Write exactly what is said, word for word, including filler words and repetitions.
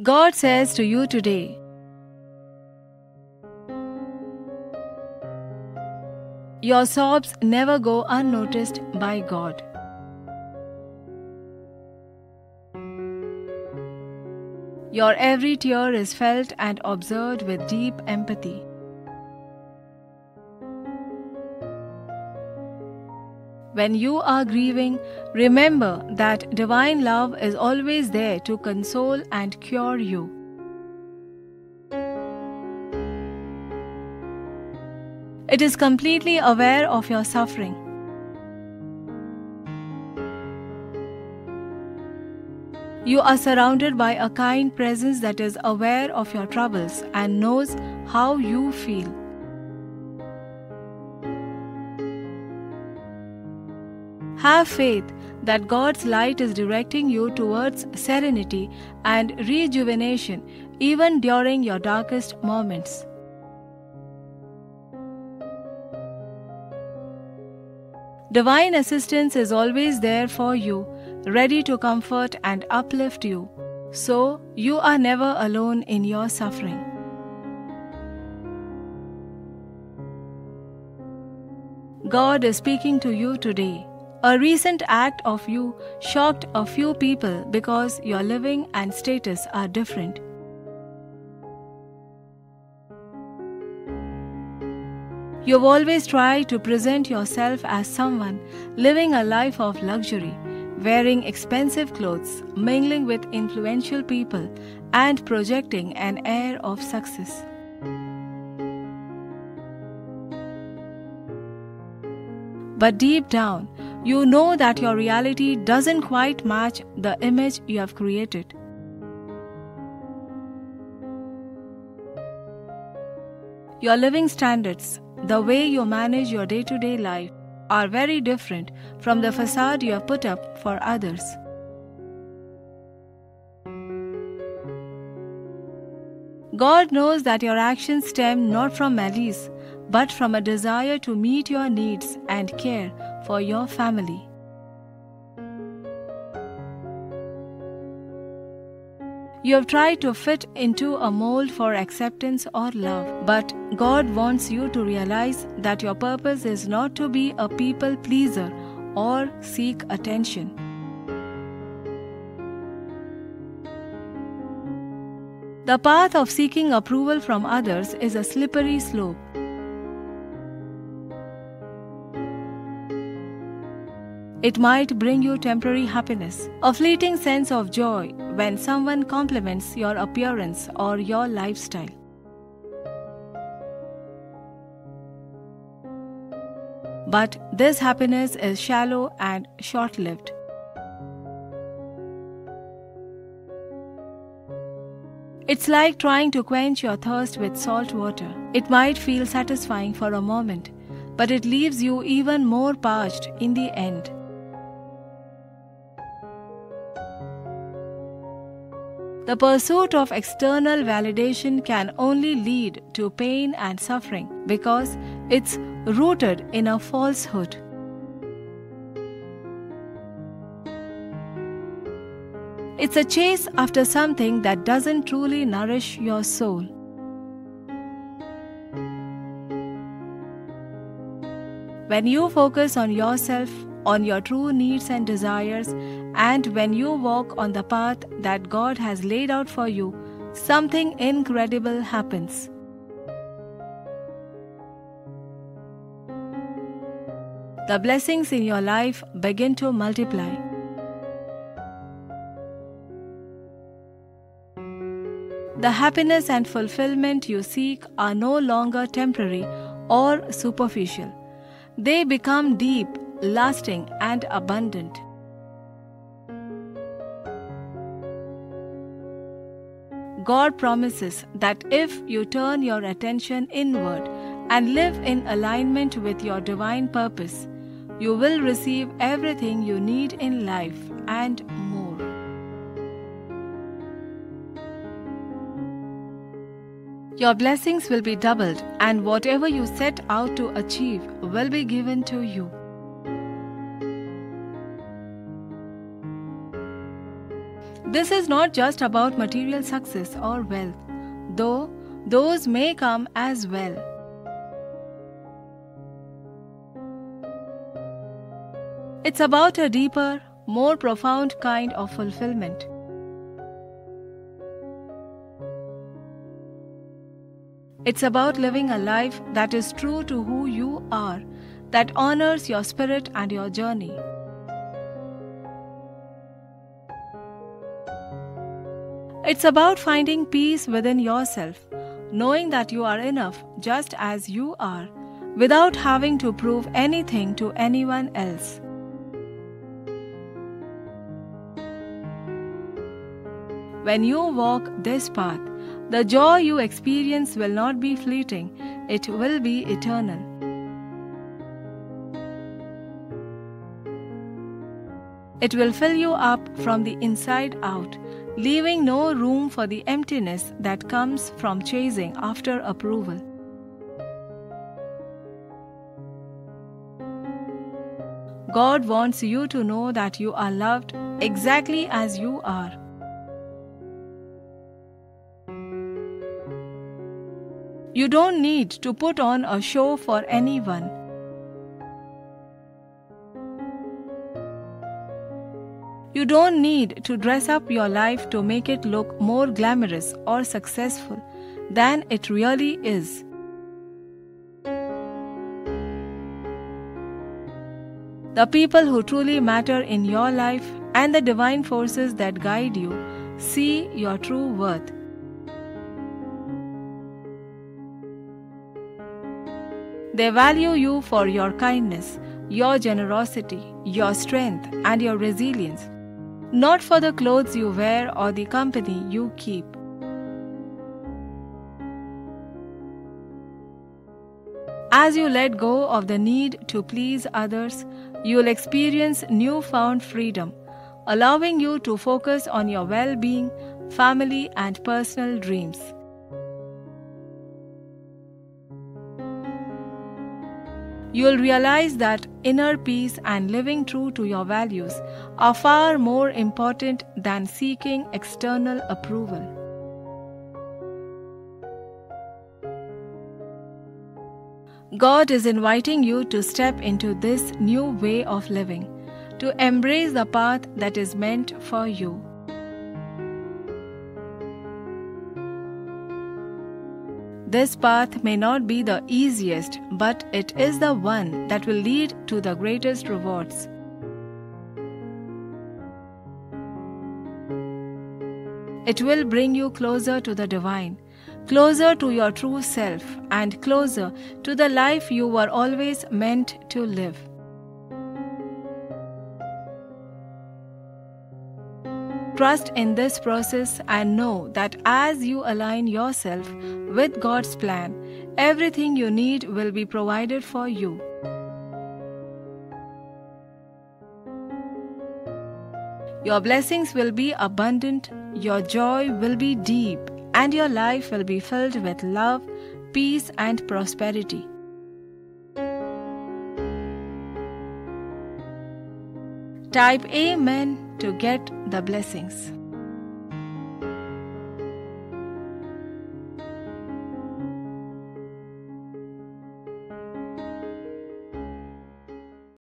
God says to you today, your sobs never go unnoticed by God. Your every tear is felt and observed with deep empathy. When you are grieving, remember that divine love is always there to console and cure you. It is completely aware of your suffering. You are surrounded by a kind presence that is aware of your troubles and knows how you feel. Have faith that God's light is directing you towards serenity and rejuvenation even during your darkest moments. Divine assistance is always there for you, ready to comfort and uplift you, so you are never alone in your suffering. God is speaking to you today. A recent act of you shocked a few people because your living and status are different. You've always tried to present yourself as someone living a life of luxury, wearing expensive clothes, mingling with influential people, and projecting an air of success. But deep down, you know that your reality doesn't quite match the image you have created. Your living standards, the way you manage your day-to-day life, are very different from the facade you have put up for others. God knows that your actions stem not from malice, but from a desire to meet your needs and care for your family. You have tried to fit into a mold for acceptance or love, but God wants you to realize that your purpose is not to be a people pleaser or seek attention. The path of seeking approval from others is a slippery slope. It might bring you temporary happiness, a fleeting sense of joy when someone compliments your appearance or your lifestyle. But this happiness is shallow and short-lived. It's like trying to quench your thirst with salt water. It might feel satisfying for a moment, but it leaves you even more parched in the end. The pursuit of external validation can only lead to pain and suffering because it's rooted in a falsehood. It's a chase after something that doesn't truly nourish your soul. When you focus on yourself, on your true needs and desires, and when you walk on the path that God has laid out for you, something incredible happens. The blessings in your life begin to multiply. The happiness and fulfillment you seek are no longer temporary or superficial. They become deep, lasting, and abundant. God promises that if you turn your attention inward and live in alignment with your divine purpose, you will receive everything you need in life and more. Your blessings will be doubled, and whatever you set out to achieve will be given to you. This is not just about material success or wealth, though those may come as well. It's about a deeper, more profound kind of fulfillment. It's about living a life that is true to who you are, that honors your spirit and your journey. It's about finding peace within yourself, knowing that you are enough just as you are, without having to prove anything to anyone else. When you walk this path, the joy you experience will not be fleeting, it will be eternal. It will fill you up from the inside out, leaving no room for the emptiness that comes from chasing after approval. God wants you to know that you are loved exactly as you are. You don't need to put on a show for anyone. You don't need to dress up your life to make it look more glamorous or successful than it really is. The people who truly matter in your life and the divine forces that guide you see your true worth. They value you for your kindness, your generosity, your strength, and your resilience, not for the clothes you wear or the company you keep. As you let go of the need to please others, you will experience newfound freedom, allowing you to focus on your well-being, family, and personal dreams. You will realize that inner peace and living true to your values are far more important than seeking external approval. God is inviting you to step into this new way of living, to embrace the path that is meant for you. This path may not be the easiest, but it is the one that will lead to the greatest rewards. It will bring you closer to the divine, closer to your true self, and closer to the life you were always meant to live. Trust in this process and know that as you align yourself with God's plan, everything you need will be provided for you. Your blessings will be abundant, your joy will be deep, and your life will be filled with love, peace, and prosperity. Type Amen to get the blessings.